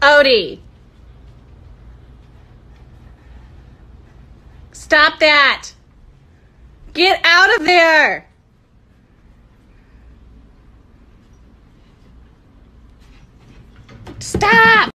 Odie. Stop that. Get out of there. Stop.